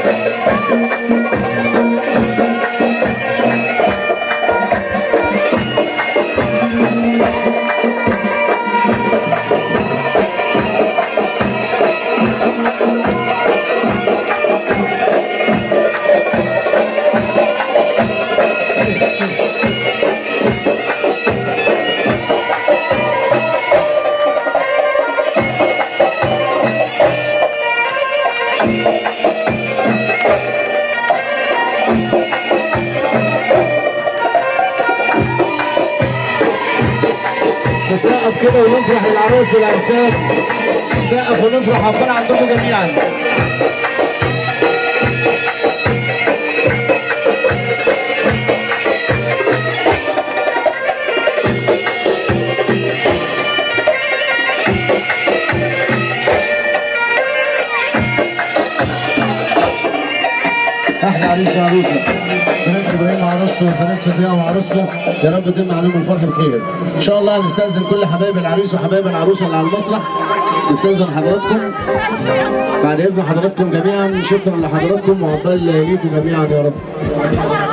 نسقف كده ونفرح للعروس والعرسان، نسقف ونفرح عقبال عندكم جميعا. احلى عريس وعروسه، برنس ابراهيم وعروسته وبرنس ضياء وعروسته، يا رب يتم عليهم الفرح بخير. ان شاء الله هنستاذن كل حبايب العريس وحبايب العروسه اللي على المسرح، نستاذن حضراتكم بعد اذن حضراتكم جميعا. شكرا لحضراتكم وعقبال ليكم جميعا يا رب.